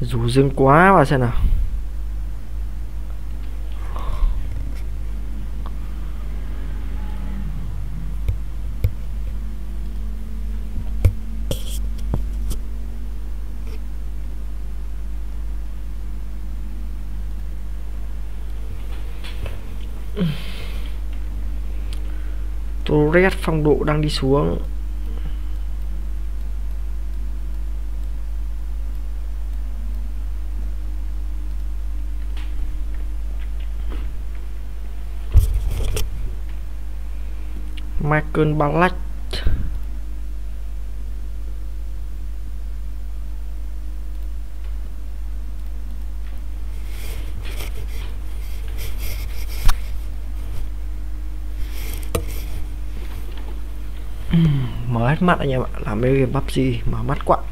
Rủ rừng quá vào xem nào. Tourette phong độ đang đi xuống. Michael Ballack. Mở hết mắt anh em ạ, làm mấy game PUBG mở mắt quá.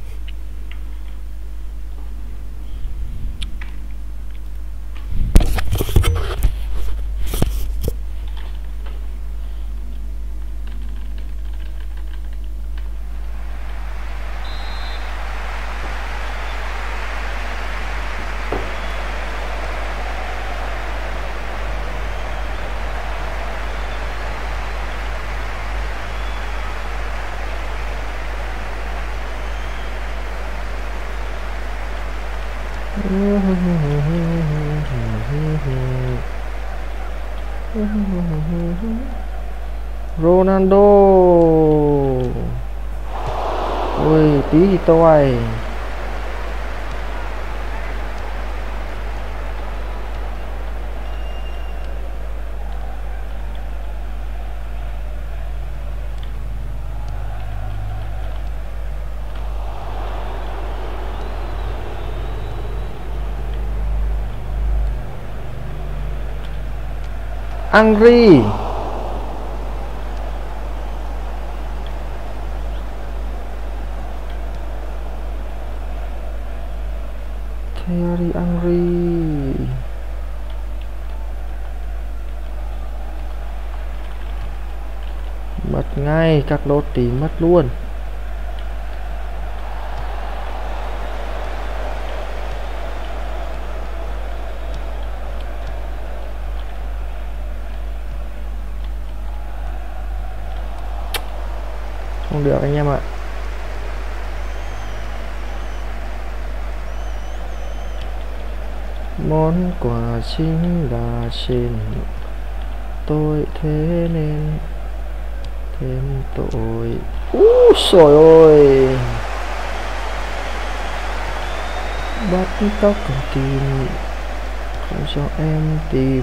Ronaldo. Ôi tí thì tôi. Angry. Thierry Henry. Mất ngay, các lốt tí mất luôn. Không được anh em ạ. Món quà chính là trên tôi, thế nên thêm tội. Trời ơi, bắt tóc con tim không cho em tìm.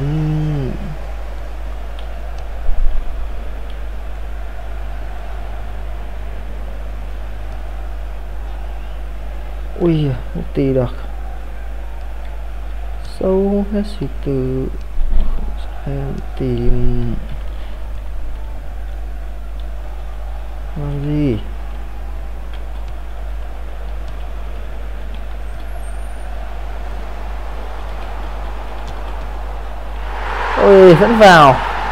Ui, không tì được. Sâu hết suy tư em tìm. Làm gì? Ôi, vẫn vào.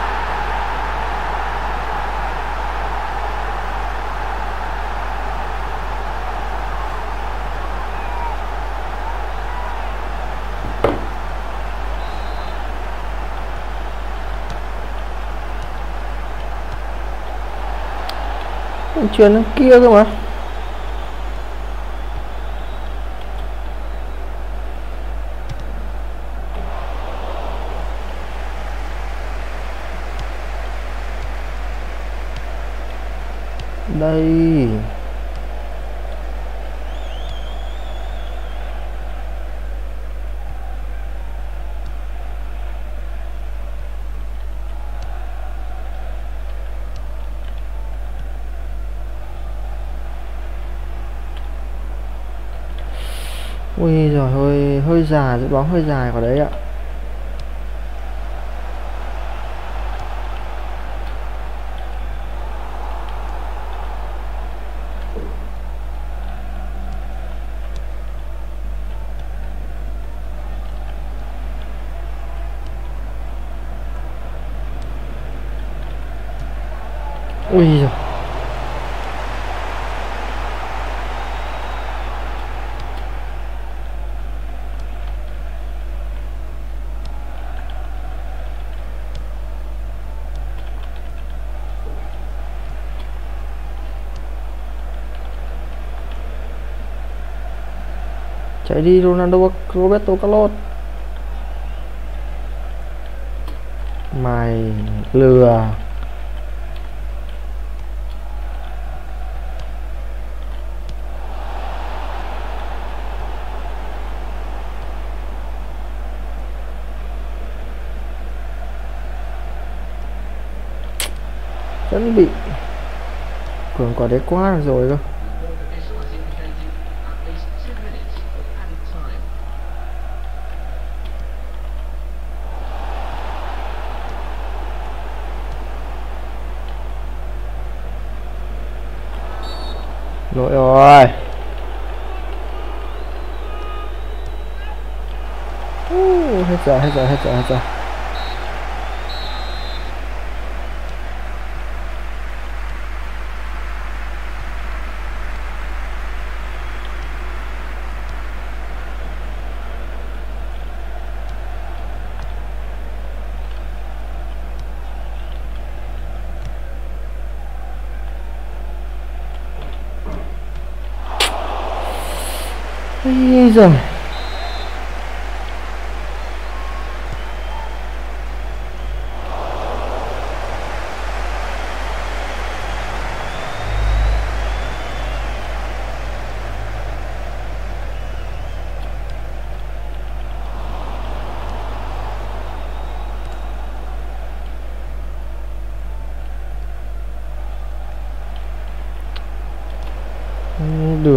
Chuyền kia cơ mà. Đây. Ui giời ơi, hơi dài, dự đoán hơi dài vào đấy ạ. Ui giời. Chạy đi Ronaldo, Roberto Carlos. Mày lừa. Vẫn bị cường quả đấy quá rồi cơ. Lỗi rồi. Hết giờ. Ây giời. Được.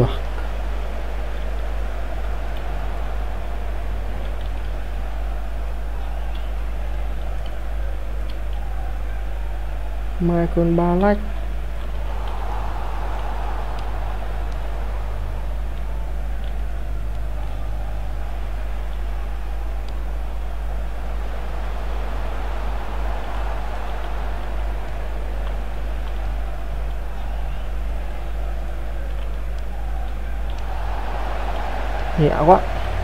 Michael Ballack. Nhẹ quá.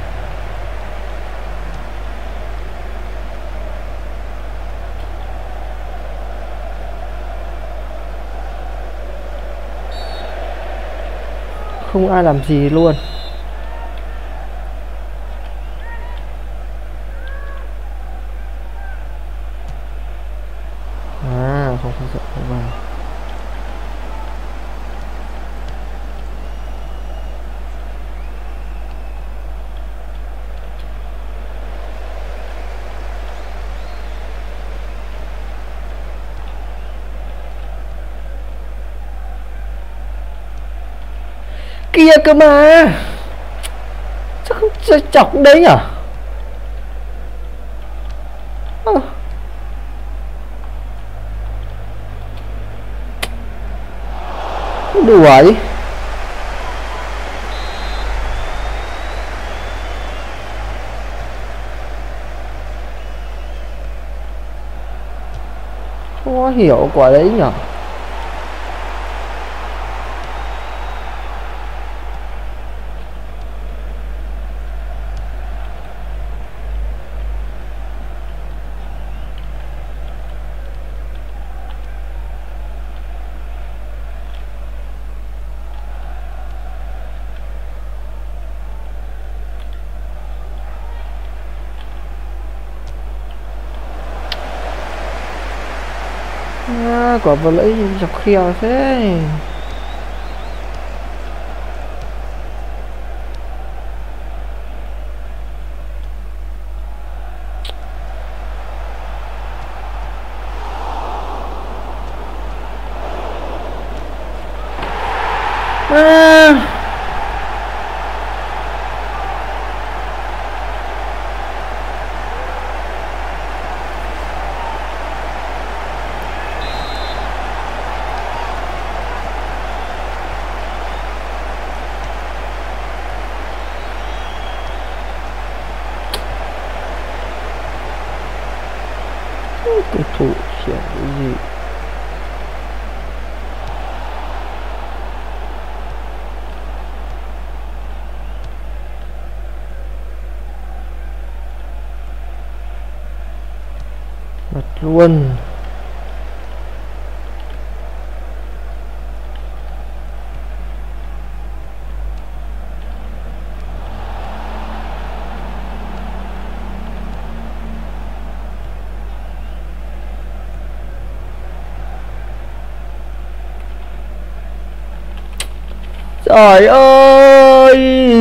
Không ai làm gì luôn. Không sợ không vào. Kia cơ mà. Sao không chọc đấy nhở? Đuổi. Khó hiểu quả đấy nhở. Quả vừa lấy dọc kheo thế. Cái thủ chuyển cái gì. Bật luôn. Trời ơi.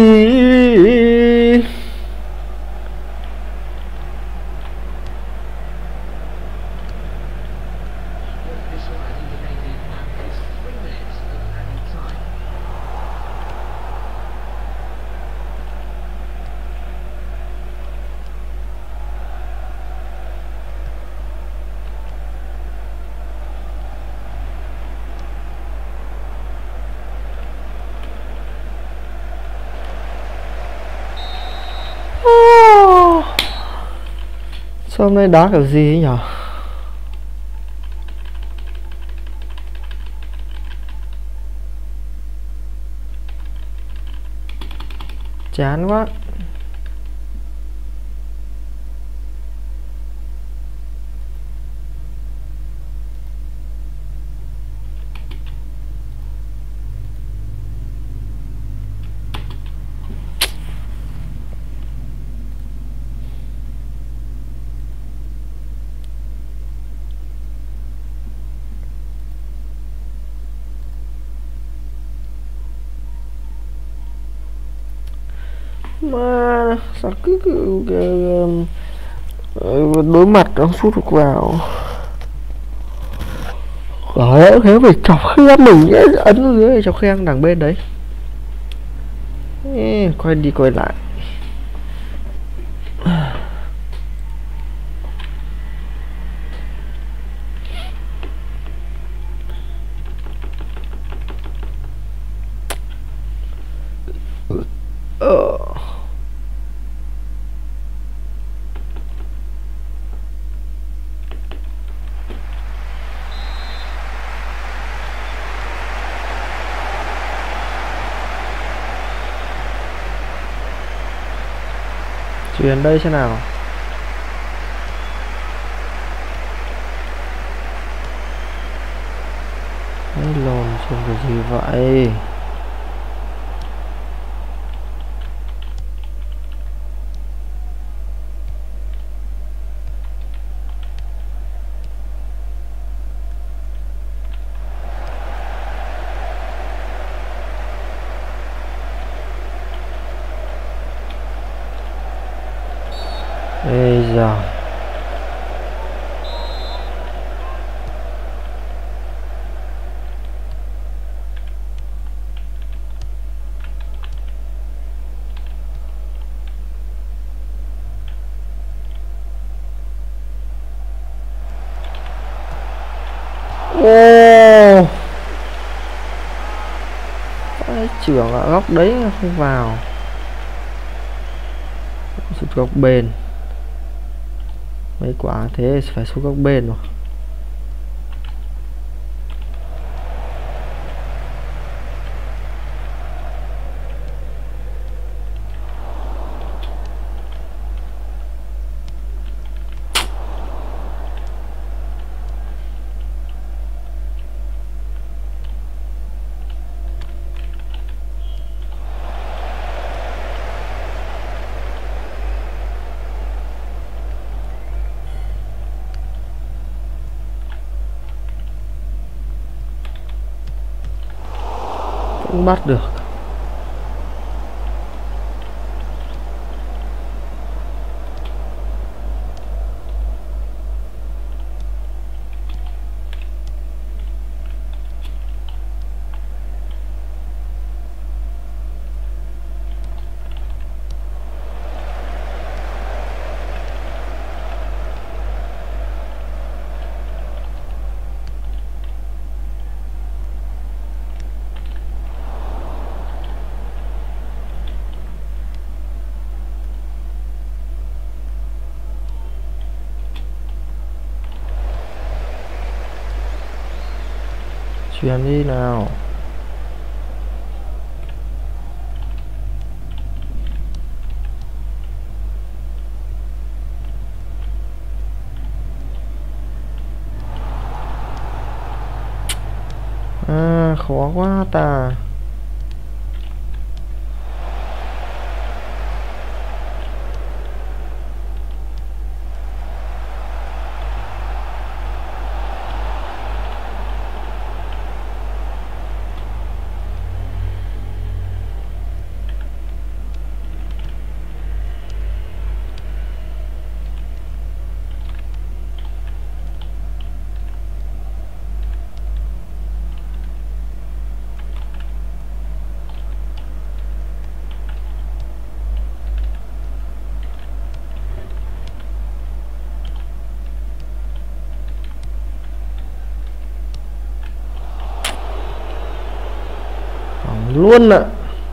Sao hôm nay đá kiểu gì ấy nhở? Chán quá. Mà sao đối mặt nó sút được vào. Đấy, thế phải chọc khen mình ấy, ấn dưới chọc khen đằng bên đấy. Ê, quay đi quay lại. Ờ. Chuyển đây xem nào. Đấy, lồn xem cái gì vậy. Ê giời. Ô, cái trưởng ở góc đấy không vào. Sút góc bên. Mấy quả thế phải sút góc bên rồi. Không bắt được. Chuyển đi nào. À, khó quá ta. luôn ạ.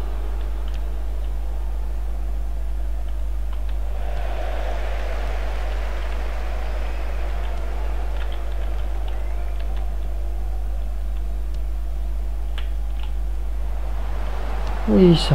Ui giời.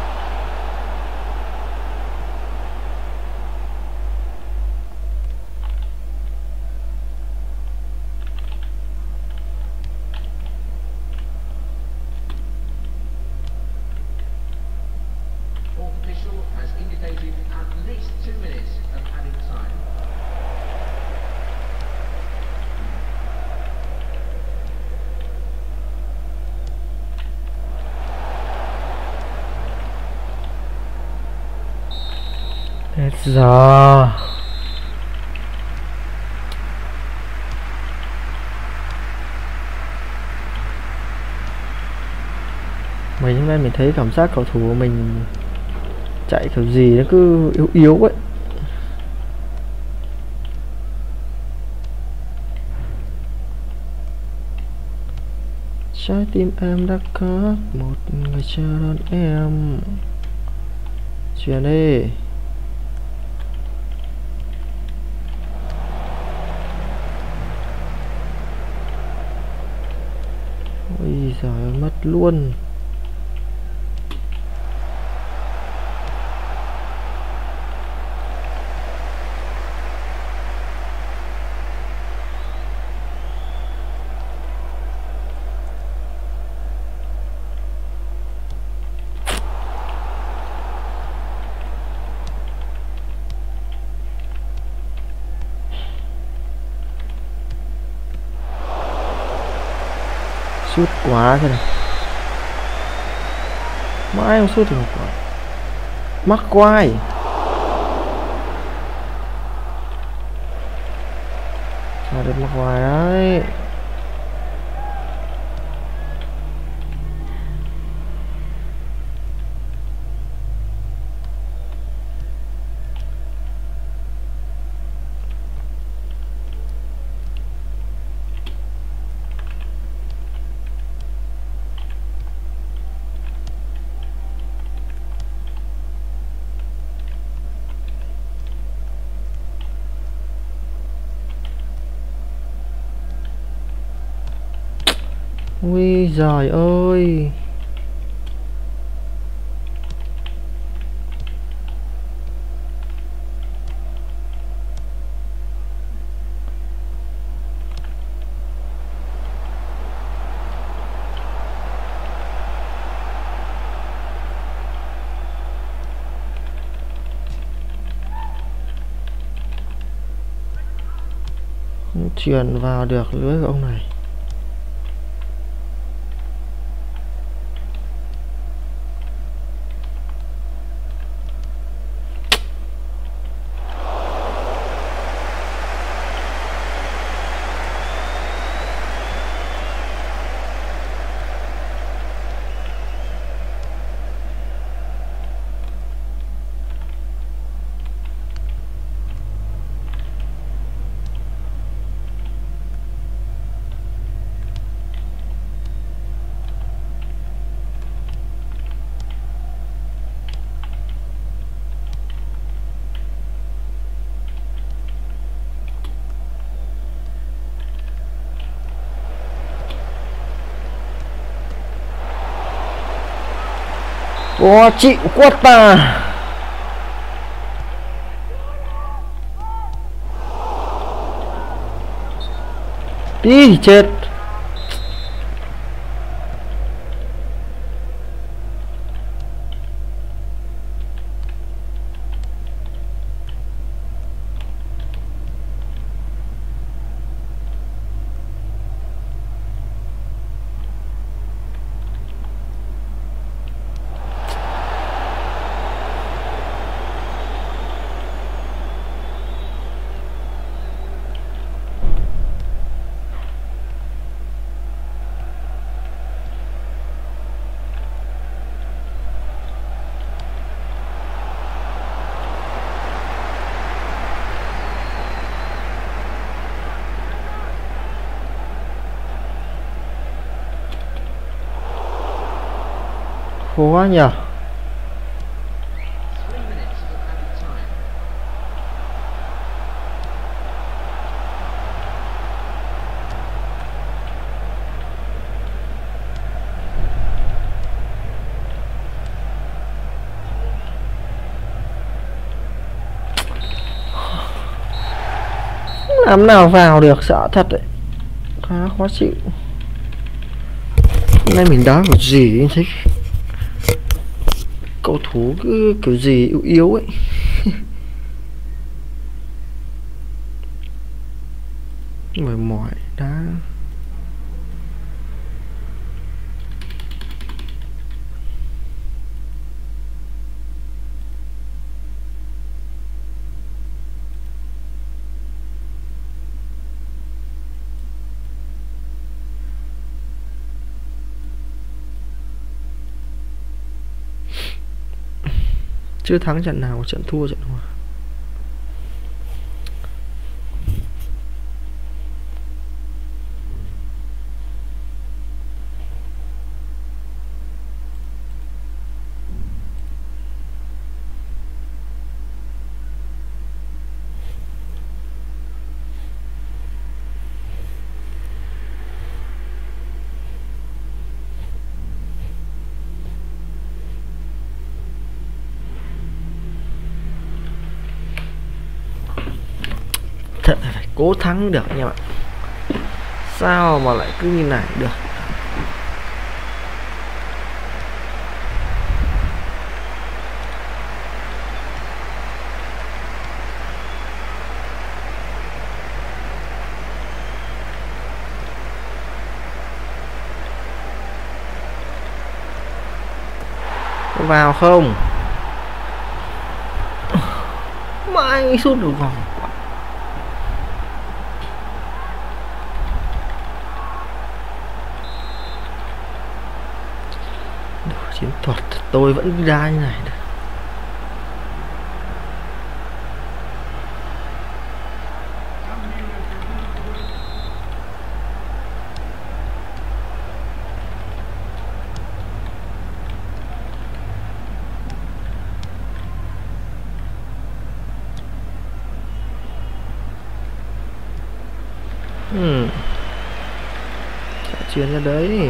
Hết giờ. Mấy hôm nay mình thấy cảm giác cầu thủ của mình chạy kiểu gì nó cứ yếu yếu ấy. Trái tim em đã có một người chờ đón em. Chuyển đi. Ôi giời, mất luôn. Sút quá thế này. Mãi không sút được một quả. Mắc quai. Sao được mắc quai đấy. Ui giời ơi. Không chuyển vào được lưới của ông này. Ồ, chịu quất ta. Đi chết. Khó nhờ. Làm nào vào được, sợ thật đấy, khá khó chịu. Hôm nay mình đá kiểu gì thấy cầu thủ cứ kiểu gì yếu yếu ấy. Mỏi mỏi đá. Chưa thắng trận nào, trận thua trận hòa. Thật là phải cố thắng được nha bạn. Sao mà lại cứ như này được. Có vào không? Mãi sút được vòng. Chiến thuật tôi vẫn đá như này được. Chuyển ra đấy.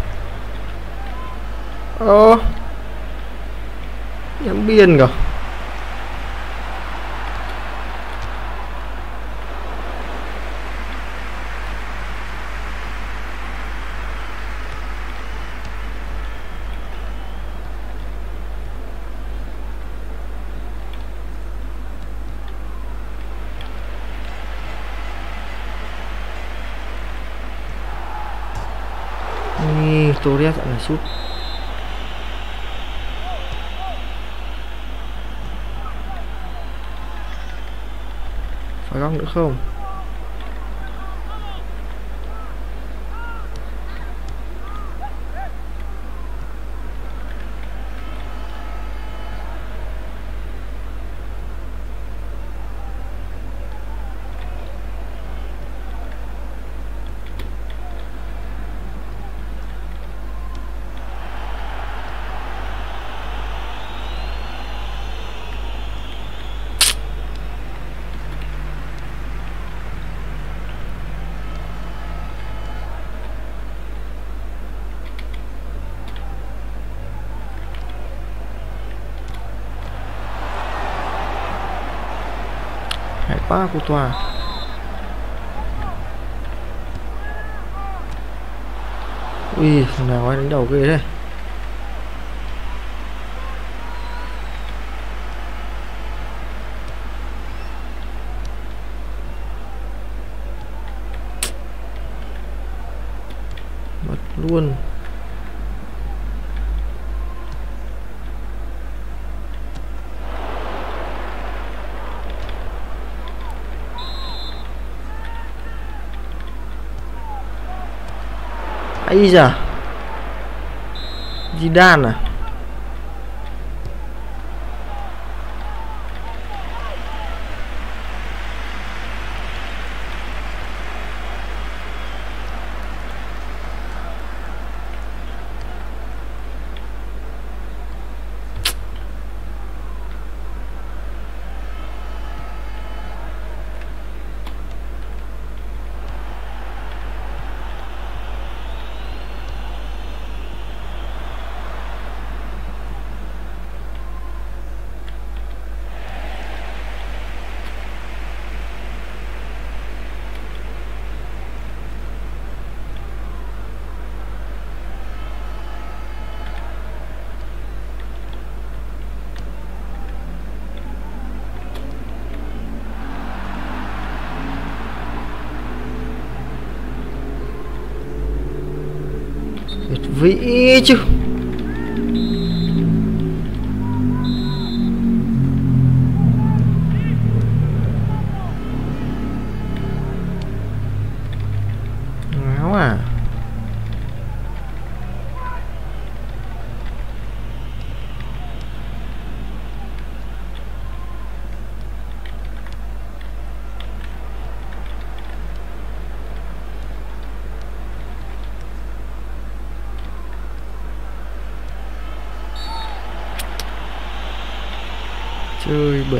Nhắm biên kìa. Torres dạo này sút. Phải góc nữa không? Hay quá của tòa. Ui, thằng nào ấy đánh đầu ghê đây. Mất luôn. Ấy da, Zidane à? vĩ chứ. Ngáo à. Chơi bẩn.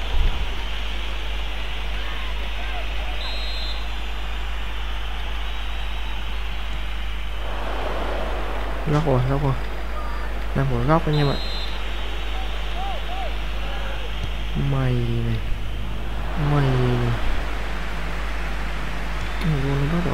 Góc rồi, góc rồi. Đang có góc anh em ạ. Mày này. Mày này. Vô nó bắt rồi.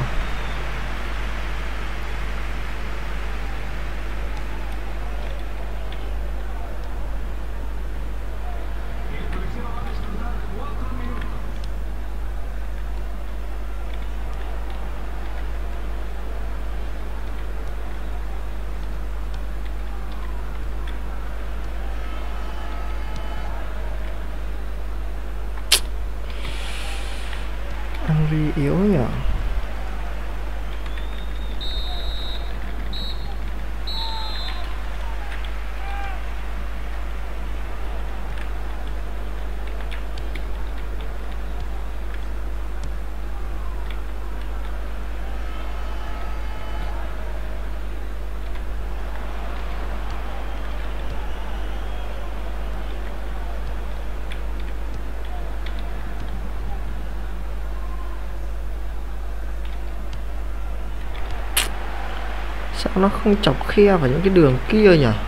Henry yếu nhỉ. Sao nó không chọc khe vào những cái đường kia nhỉ?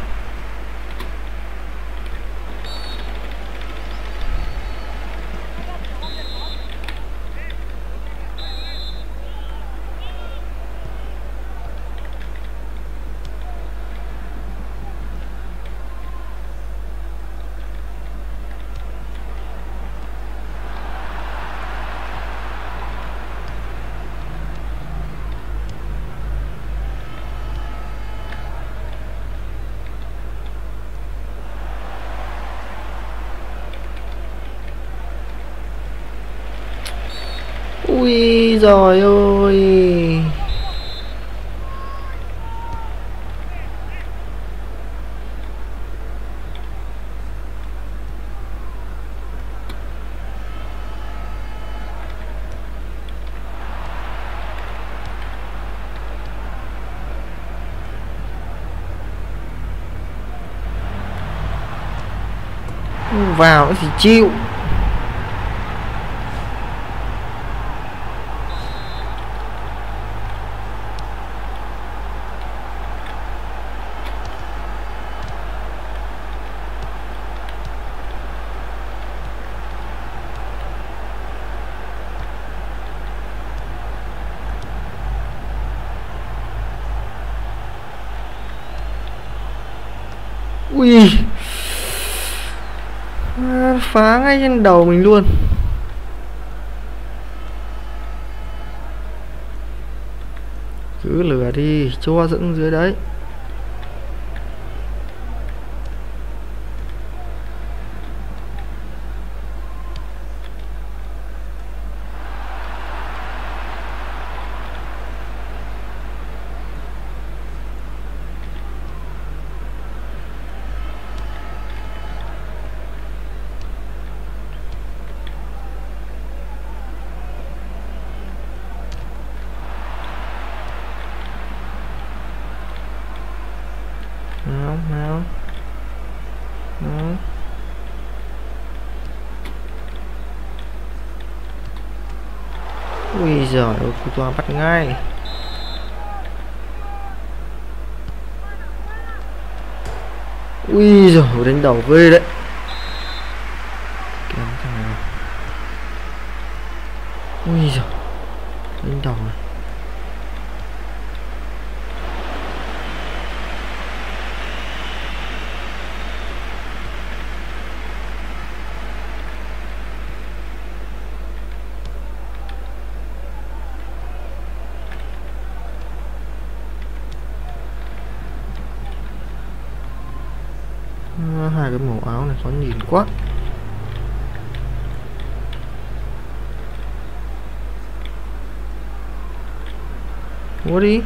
Ui giời ơi. Vào nữa thì chịu. Ui, phá ngay trên đầu mình luôn. Cứ lửa đi, cho dẫn dưới đấy. Nào. Đó. Ui giời ơi, cô toa bắt ngay. Ui giời, đánh đầu ghê đấy. Kéo thằng này vào. Ui giời, đánh đầu này. Hai cái màu áo này khó nhìn quá. Mua đi.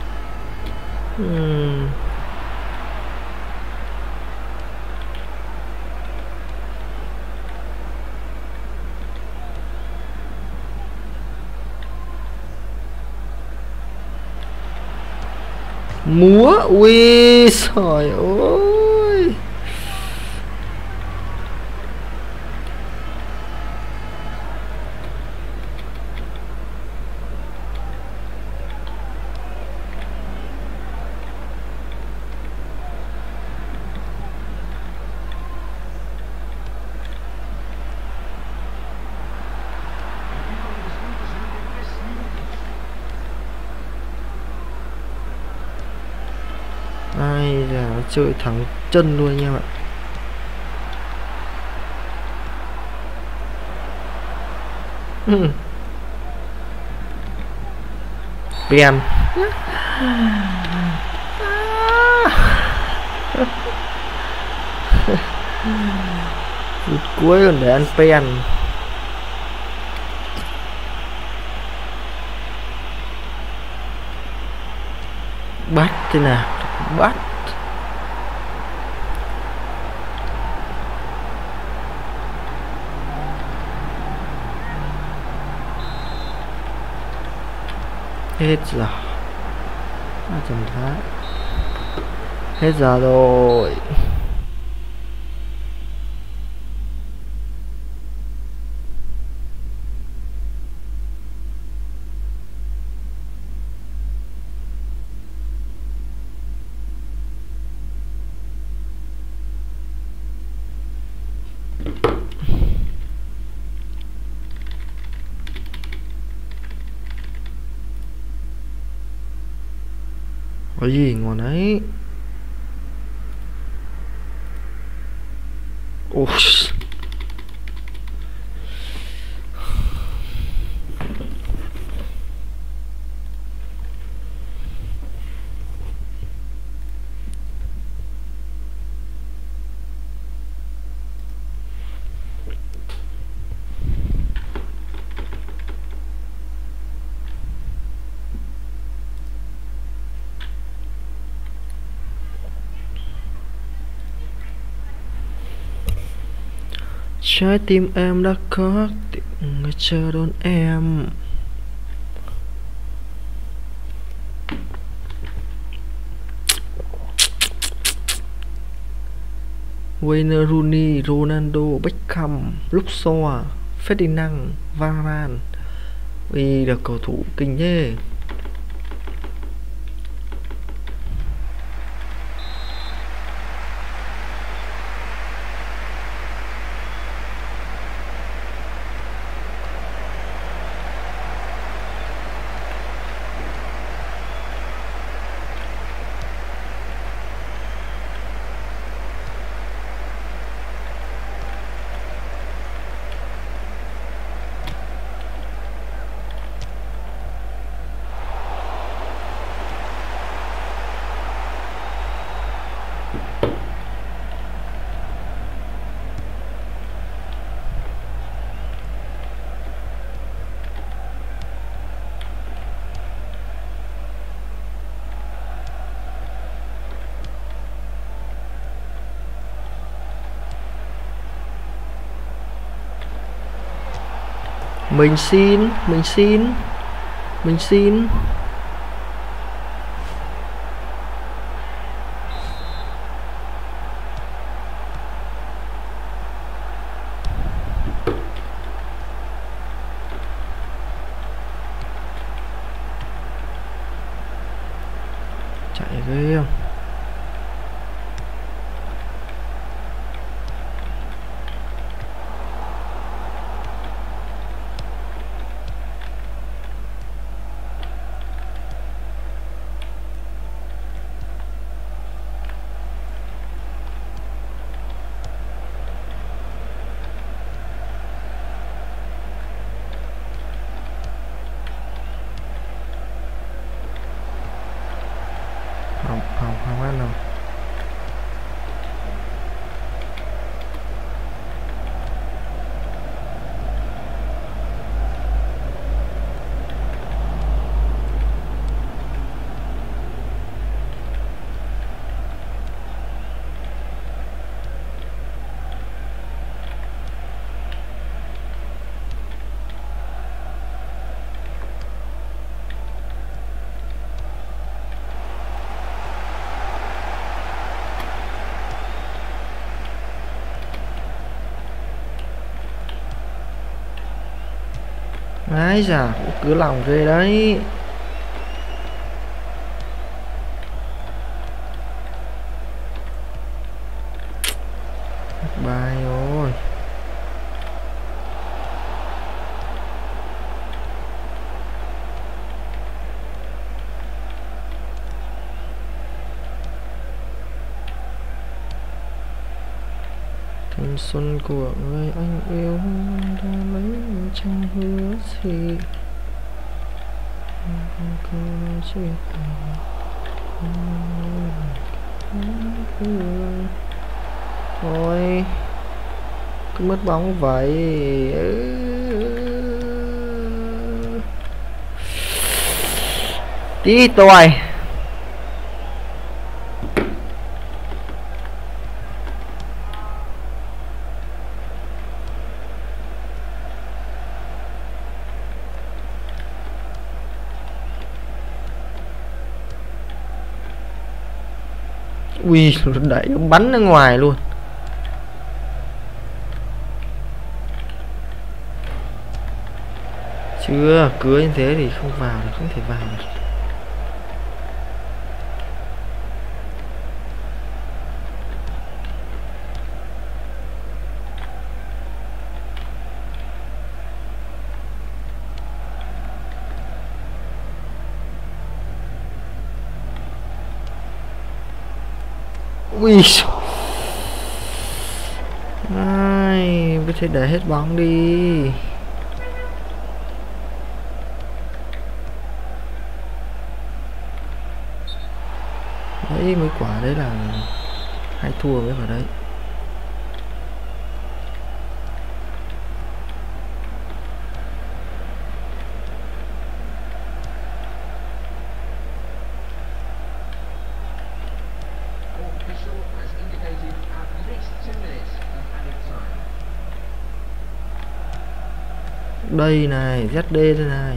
Múa, ui trời ơi. Ai da, chơi thẳng chân luôn anh em ạ. Pen. Phút cuối còn để ăn pen. Bắt thế nào, bắt. Hết giờ. Tầm thái. Hết giờ rồi. Có gì ngon đấy. Ôi. Trái tim em đã có tiếng người chờ đón em. Wayne Rooney, Ronaldo, Beckham, Luxor, Ferdinand, Varane. Ui, được cầu thủ kinh nhé. Mình xin. Chạy ghê không? Không. Ái da, cứ lòng ghê đấy. Bài ơi. Thanh xuân của người anh yêu đã lấy chẳng hứa gì. Thôi cứ mất bóng vậy. Tí tôi ui đẩy ông bắn ra ngoài luôn. Chưa cưới như thế thì không vào được, không thể vào được. Ui ai có thể để hết bóng đi. Đấy mấy quả đấy là hay thua với vào đấy. Đây này, ZD đây này.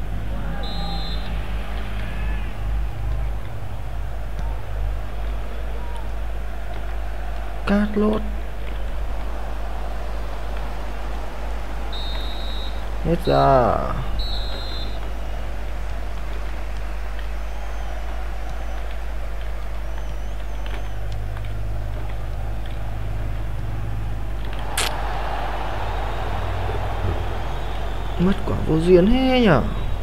Cát lốt. Hết giờ. Mất quả vô duyên thế nhở.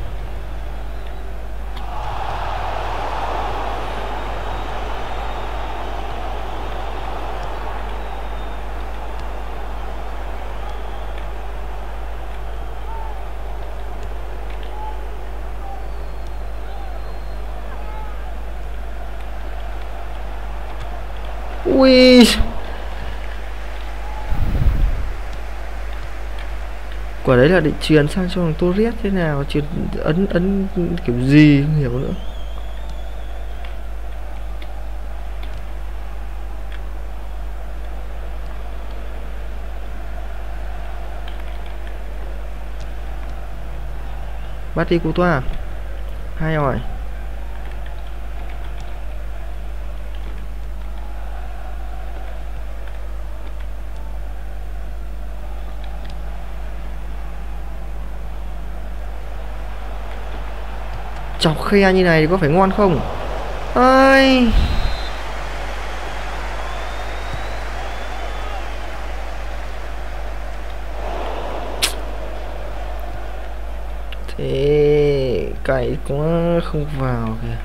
Ui quả đấy là định truyền sang cho thằng Torres thế nào, truyền ấn kiểu gì không hiểu nữa. Bắt đi Courtois. Hay rồi. Chọc khe như này thì có phải ngon không? Ai thế cày quá không vào kìa.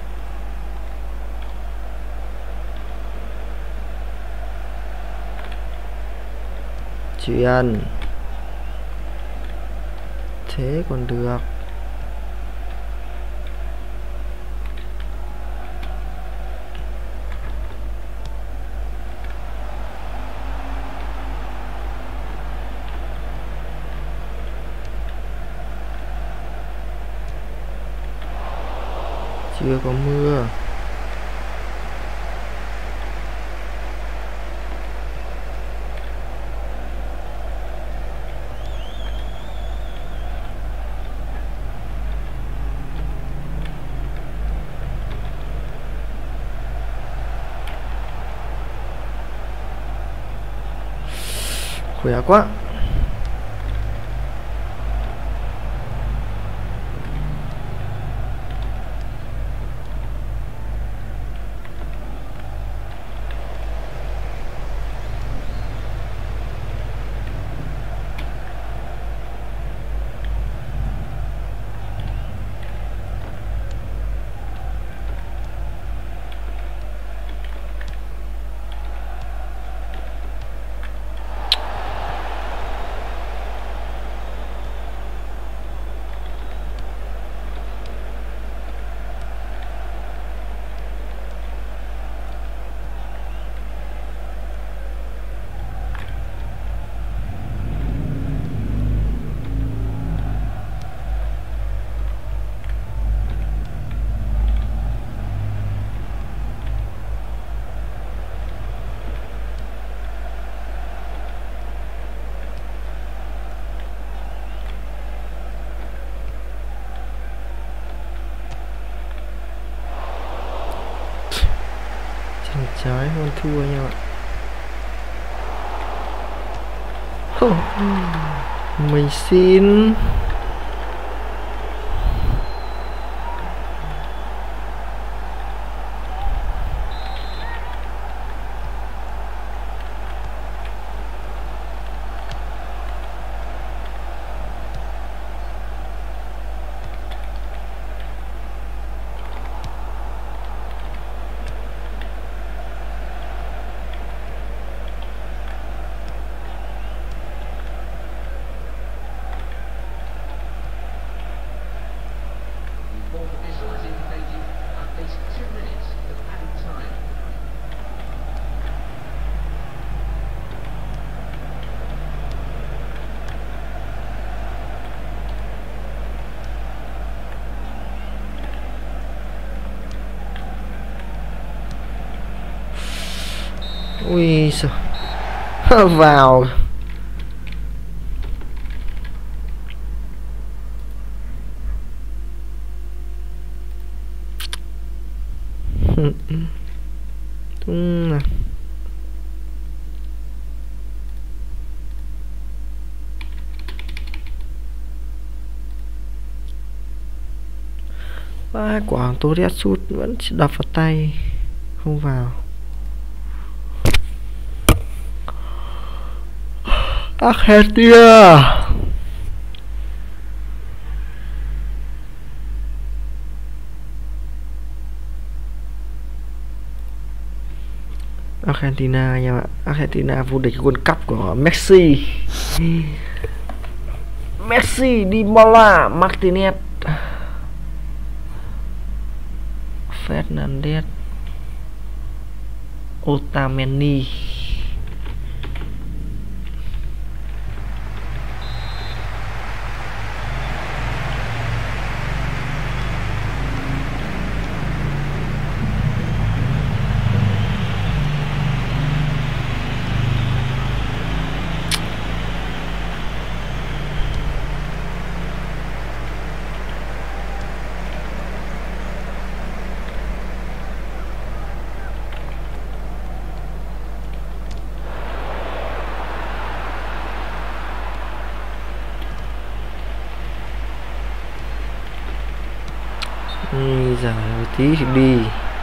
Chuyện thế còn được. Chưa có mưa. Khỏe quá. trái hơn thua nhau ạ. Không, mình xin. Ui sao vào. Đúng. Ba quả Torres sút vẫn đập vào tay không vào. Argentina. Argentina nha bạn. Argentina vô địch World Cup của Messi. Messi, Di Mola, Martinez, Fernandes, Otamendi. Giờ tí thì đi.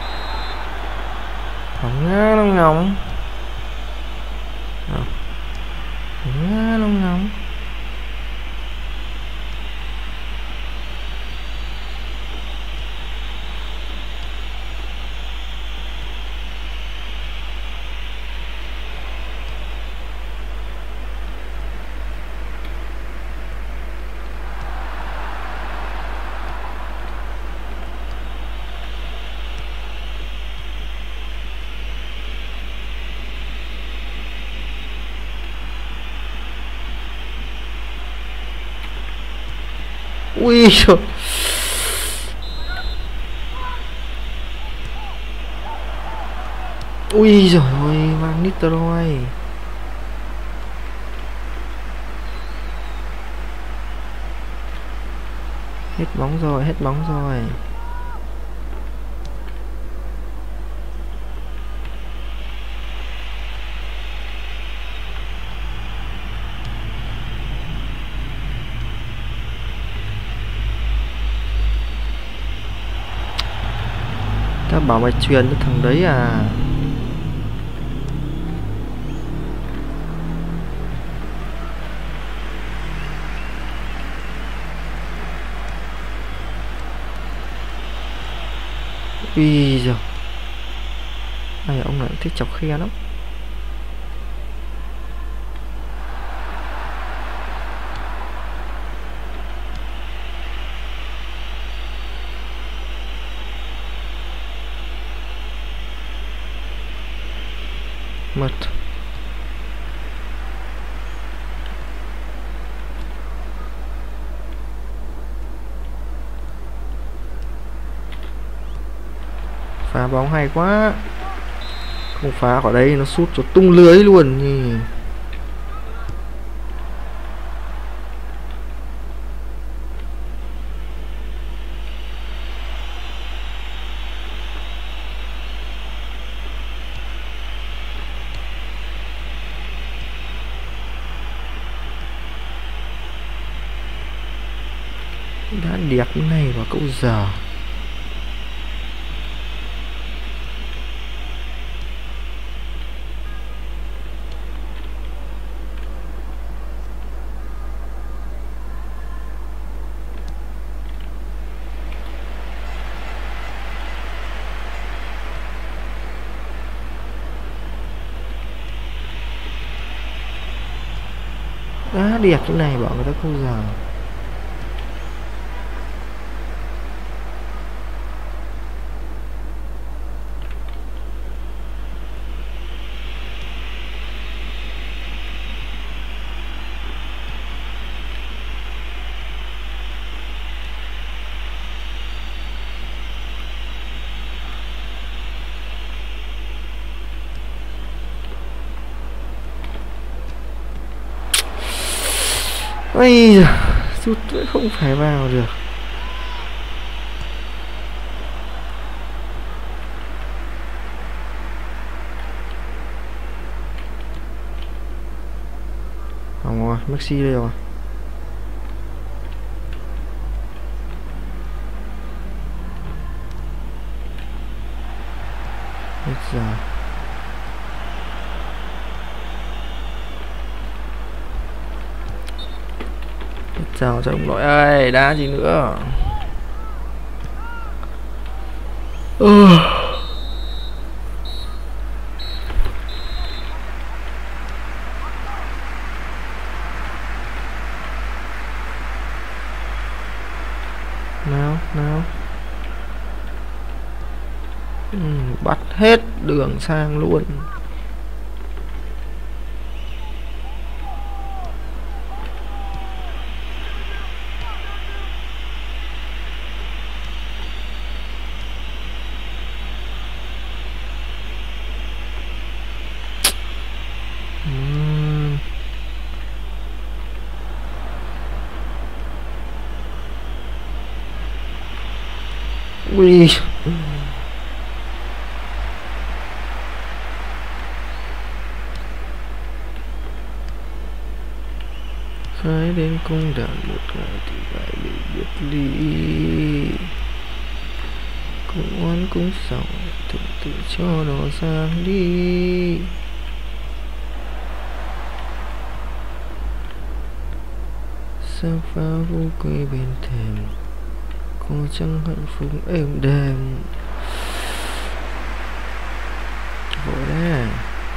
Không ngá nó ngóng. Không ngá nó ngóng. Ui trời. Ui giời ơi, Van Nistelrooy. Hết bóng rồi, hết bóng rồi. Tao bảo mày truyền cho thằng đấy à. Ui giời. Này ông này thích chọc khe lắm. Mất. Phá bóng hay quá. Không phá khỏi đây nó sút cho tung lưới luôn nhỉ. Đá đẹp như này vào câu giờ. Đá đẹp như này bảo người ta câu giờ. Ây da, sút không phải vào được. Hỏng rồi, Messi đây rồi. Hết giờ. Chào cho ông nội ơi, đá gì nữa. Nào bắt hết đường sang luôn. Ui. Khái đến cung đàn một ngày thì phải bị biệt ly. Cũng oán cũng sầu tự tự cho nó sang đi. Sao pháo vũ quê bên thềm, có chẳng hạnh phúc êm đềm. Vội đấy.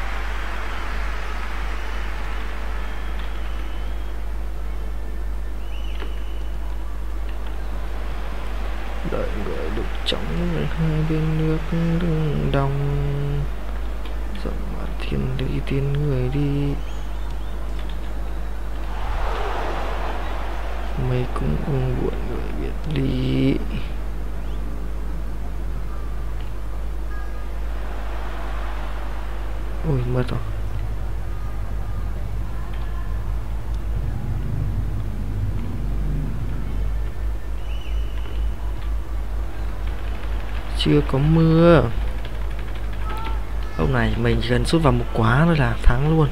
Đợi người đục trong hai bên nước đường đông, rộng mặt thiên đi tiên người đi. Mây cũng buồn người biệt ly. Ôi mất rồi. Chưa có mưa. Ông này mình chỉ cần sút vào một quả nữa là thắng luôn.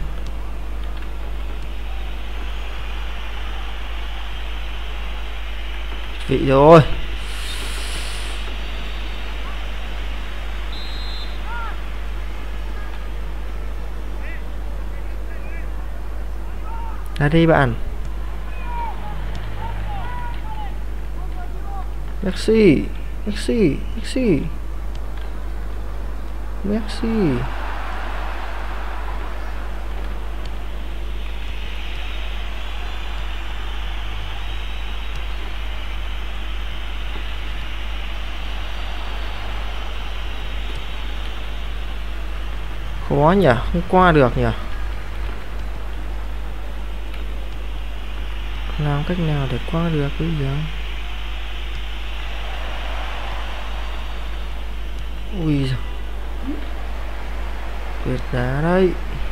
Vị rồi. Ra đi bạn. Messi. Khó nhỉ, không qua được nhỉ. Làm cách nào để qua được bây giờ. Ui giời, tuyệt đá đấy.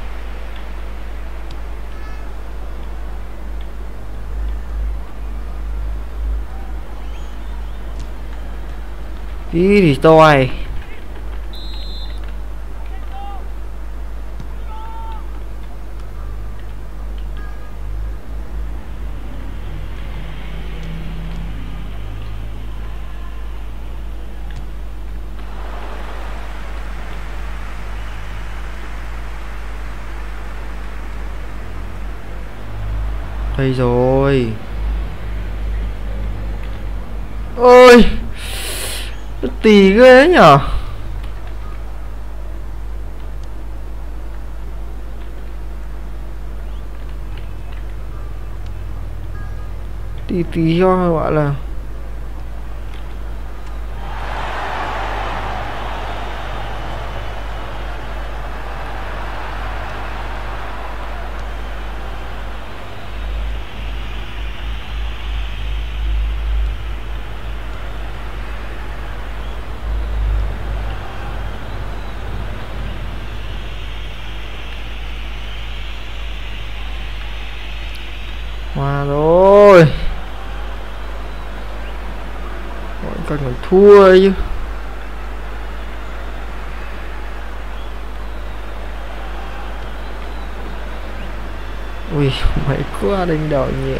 Đi thì tôi. Đây rồi. Ôi, tì ghê nhở. Tí cho gọi là hòa rồi. Mọi cách còn thua chứ. Ui mày quá đánh đầu nhẹ.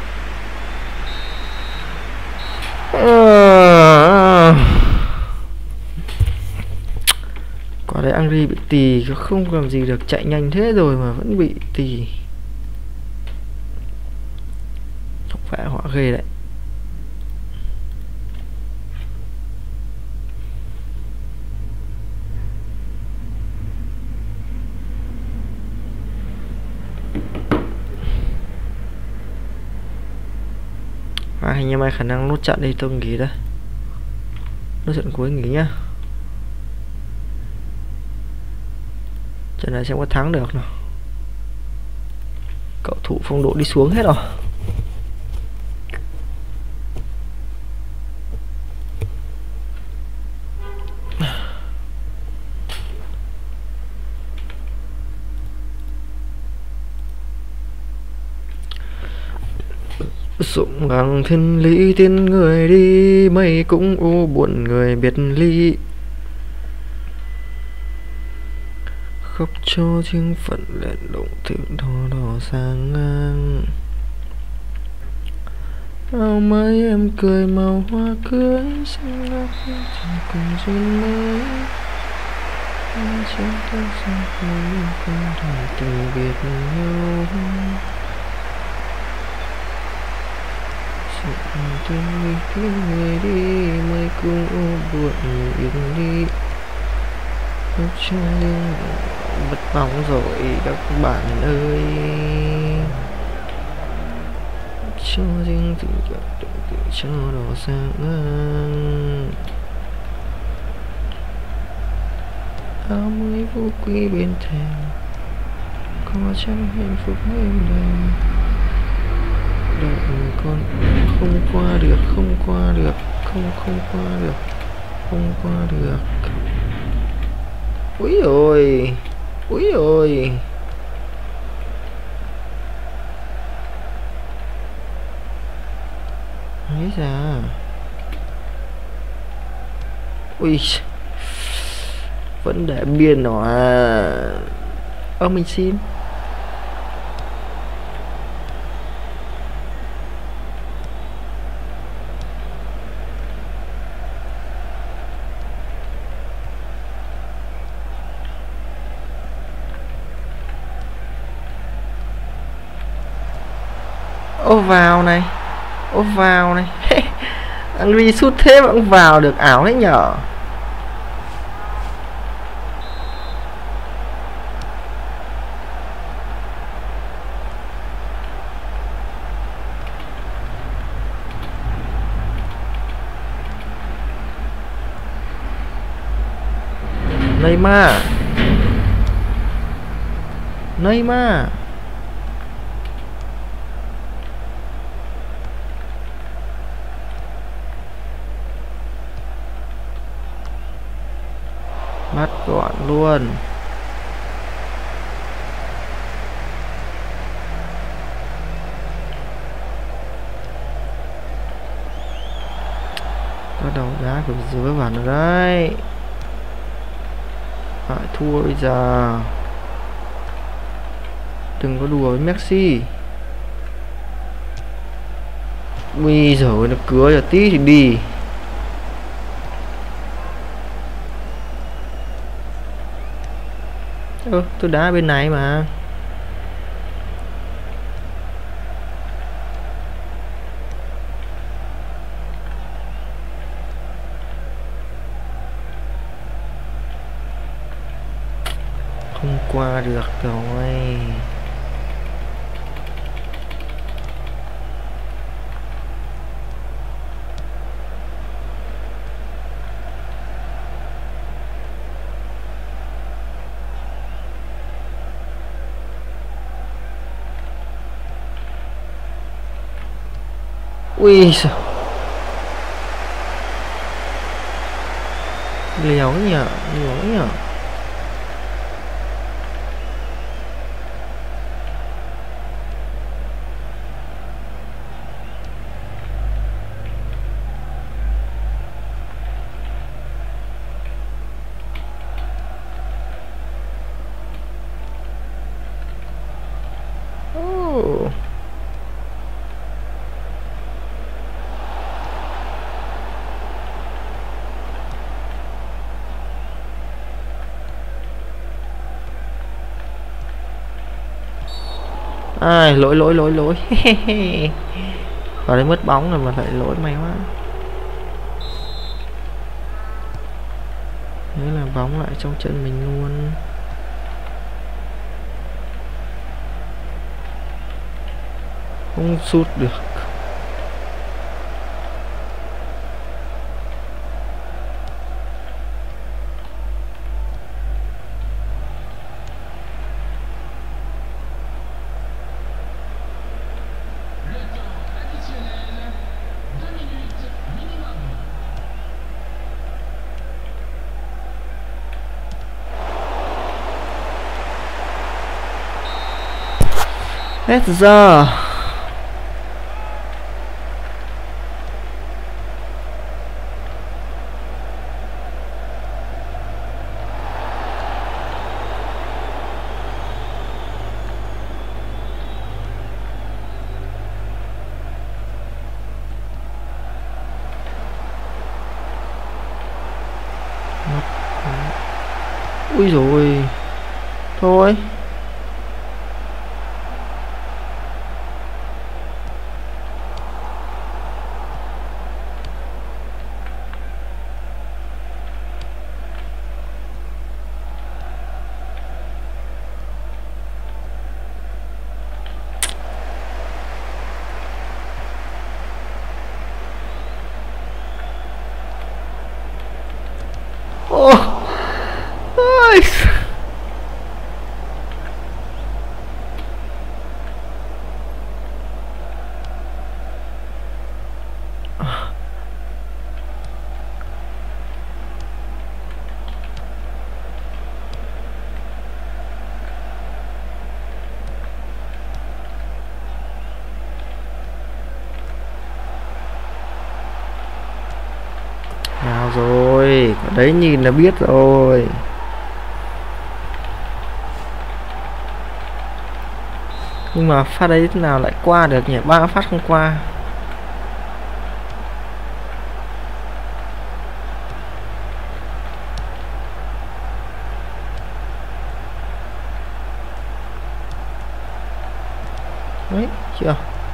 Quả đấy Angry bị tì, không làm gì được, chạy nhanh thế rồi mà vẫn bị tì. Không phải họ ghê đấy. Hình như mày khả năng nốt trận đi, tôi nghỉ đây. Nốt trận cuối nghỉ nhá. Trận này xem có thắng được nào. Cậu thủ phong độ đi xuống hết rồi. Dụng bằng thiên lý tiên người đi, mây cũng u buồn người biệt ly. Khóc cho riêng phận lẹn động tiếng đỏ đỏ sang ngang. Áo mới em cười màu hoa cưới, xinh ngát chẳng cùng duyên mới. Anh chẳng thấy sao không con thầm tình biệt nhau. Tình người đi, mây cũng buồn yên đi. Khóc cho riêng mất bóng rồi các bạn ơi. Cho riêng tình cho đỏ sáng ngang. Áo mới vô quý bên thềm, có chẳng hạnh phúc êm đềm. Đợi con không qua được, không qua được, không qua được, không qua được. Úi ôi, úi ôi. Ấy ra. Ui, vẫn để biên nó à. Mình xin. Ô vào này, ô vào này. Angry sút thế mà cũng vào được, ảo đấy nhở. Neymar, Neymar. Bắt gọn luôn. Có đầu đá của dưới vào nữa đấy. Phải thua bây giờ. Đừng có đùa với Messi. Bây giờ nó cứa cho tí thì đi. Tôi đá bên này mà. qua được rồi. Ui sao liều nhỉ, liều nhỉ. Oh. Ai lỗi lỗi lỗi lỗi. Ở đây mất bóng rồi mà lại lỗi, may quá. Thế là bóng lại trong chân mình luôn. Không sút được. Hết giờ. Ui rồi thôi. Ô ôi. Nào rồi, ở đấy nhìn là biết rồi. Nhưng mà phát đấy thế nào lại qua được nhỉ? 3 phát không qua. Đấy, chưa?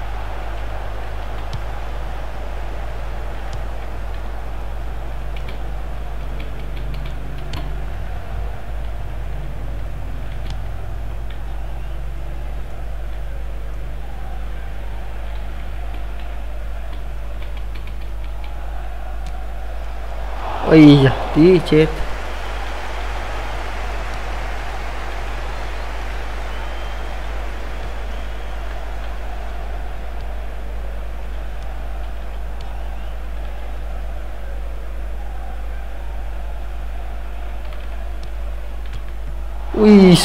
Ôi giời, tí chết. Ui.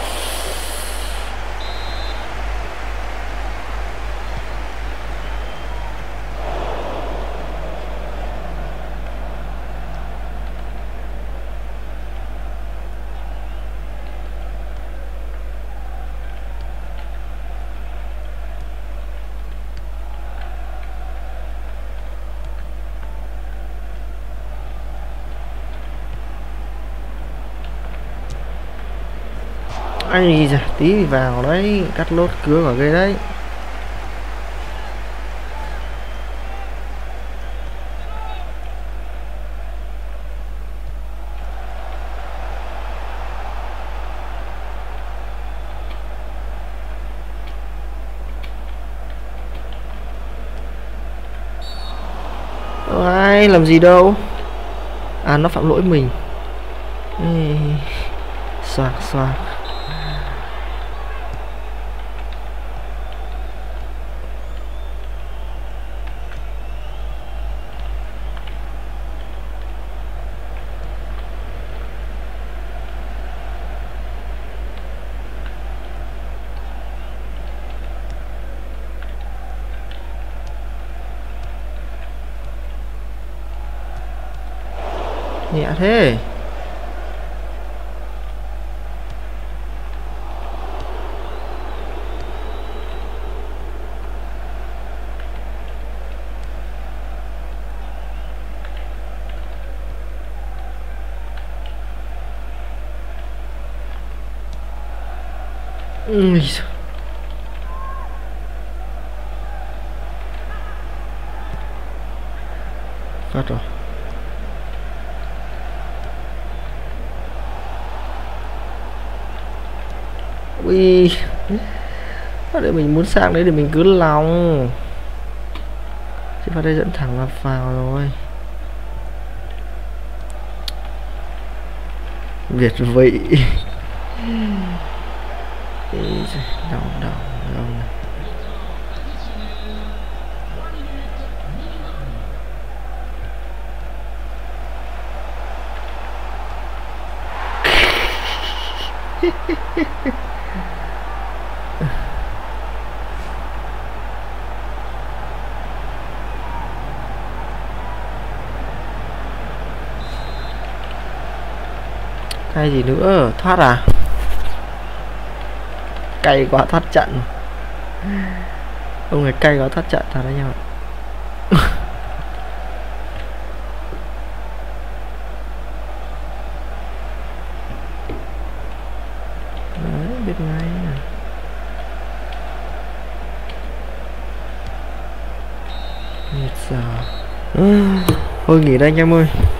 Ai da, tí vào đấy, cắt lốt cứa vào cái đấy. anh làm gì đâu. À nó phạm lỗi mình. Xoạc xoạc. Nhẹ thế. Ui giời. Phát rồi. Ui. Để mình muốn sang đấy để mình cứ lòng. Chứ vào đây dẫn thẳng là vào rồi. Việt vị. Đau đau đau. Hay gì nữa, thoát à? Cay quá thoát trận. Ông này cay quá thoát trận thật đấy nhau. Đấy, biết ngay. Nhiệt giờ. Thôi nghỉ đây anh em ơi.